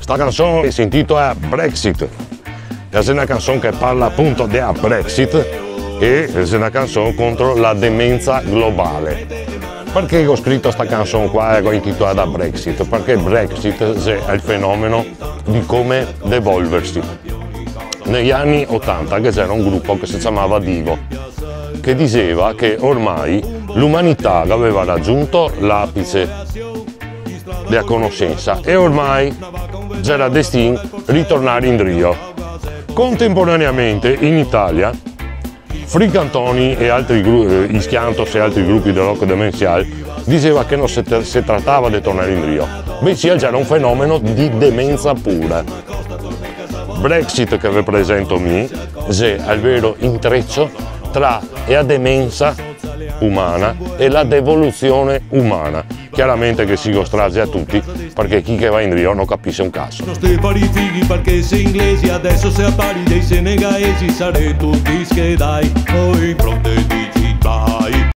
La canzone si intitola Brexit. È una canzone che parla appunto del Brexit e è una canzone contro la demenza globale. Perché ho scritto questa canzone qua e l'ho intitolata Brexit? Perché Brexit è il fenomeno di come devolversi. Negli anni 80 c'era un gruppo che si chiamava Divo, che diceva che ormai l'umanità aveva raggiunto l'apice della conoscenza e ormai c'era destino ritornare in Rio. Contemporaneamente in Italia Fricantoni e altri Ischiantos e altri gruppi del rock demenziale diceva che non si trattava di tornare in Rio, bensì c'era un fenomeno di demenza pura. Brexit che vi presento è il vero intreccio tra la demenza umana e la devoluzione umana. Chiaramente che si strage a tutti, perché chi che va in Rio non capisce un cazzo. Perché sei inglesi, adesso se appari dei senegalesi, sarei tutti schedai, poi pronti dici vai.